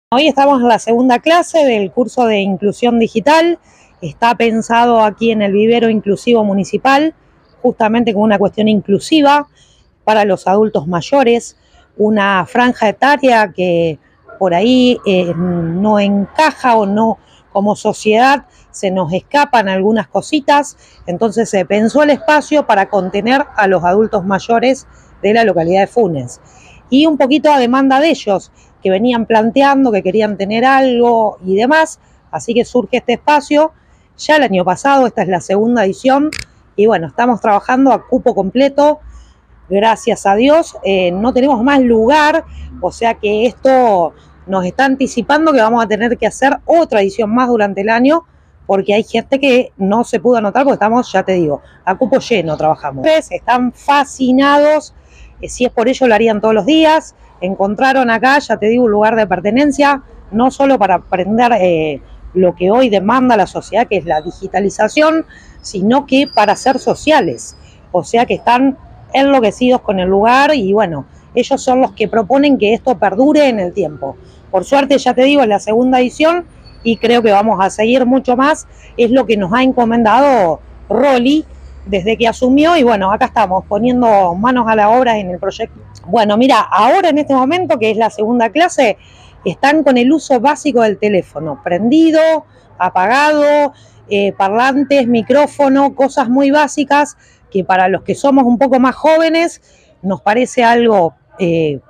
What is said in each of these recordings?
Hoy estamos en la segunda clase del curso de inclusión digital. Está pensado aquí en el vivero inclusivo municipal, justamente como una cuestión inclusiva para los adultos mayores, una franja etaria que por ahí no encaja o no, como sociedad se nos escapan algunas cositas, entonces se pensó el espacio para contener a los adultos mayores de la localidad de Funes. Y un poquito a demanda de ellos, que venían planteando que querían tener algo y demás, así que surge este espacio. Ya el año pasado, esta es la segunda edición, y bueno, estamos trabajando a cupo completo, gracias a Dios. No tenemos más lugar, o sea que esto nos está anticipando que vamos a tener que hacer otra edición más durante el año, porque hay gente que no se pudo anotar porque estamos, ya te digo, a cupo lleno trabajamos. Están fascinados, si es por ello lo harían todos los días. Encontraron acá, ya te digo, un lugar de pertenencia, no solo para aprender lo que hoy demanda la sociedad, que es la digitalización, sino que para ser sociales. O sea que están enloquecidos con el lugar y bueno, ellos son los que proponen que esto perdure en el tiempo. Por suerte, ya te digo, es la segunda edición y creo que vamos a seguir mucho más. Es lo que nos ha encomendado Rolly desde que asumió y bueno, acá estamos poniendo manos a la obra en el proyecto. Bueno, mira, ahora en este momento, que es la segunda clase, están con el uso básico del teléfono, prendido, apagado, parlantes, micrófono, cosas muy básicas que para los que somos un poco más jóvenes nos parece algo que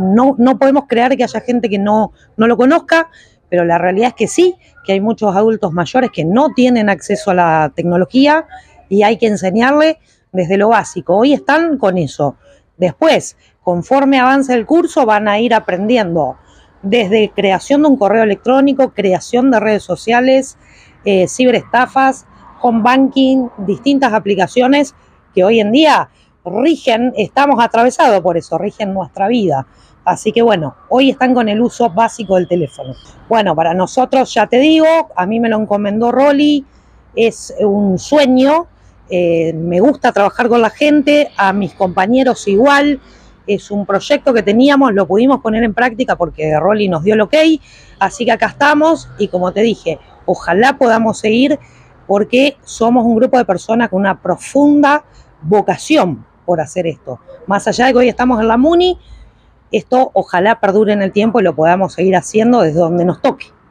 no podemos creer que haya gente que no lo conozca, pero la realidad es que sí, que hay muchos adultos mayores que no tienen acceso a la tecnología y hay que enseñarle desde lo básico. Hoy están con eso. Después, conforme avance el curso, van a ir aprendiendo desde creación de un correo electrónico, creación de redes sociales, ciberestafas, home banking, distintas aplicaciones que hoy en día rigen, estamos atravesados por eso, rigen nuestra vida. Así que bueno, hoy están con el uso básico del teléfono. Bueno, para nosotros, ya te digo, a mí me lo encomendó Rolly, es un sueño, me gusta trabajar con la gente, a mis compañeros igual. Es un proyecto que teníamos, lo pudimos poner en práctica porque Rolly nos dio el ok, así que acá estamos y como te dije, ojalá podamos seguir porque somos un grupo de personas con una profunda vocación por hacer esto. Más allá de que hoy estamos en la MUNI, esto ojalá perdure en el tiempo y lo podamos seguir haciendo desde donde nos toque.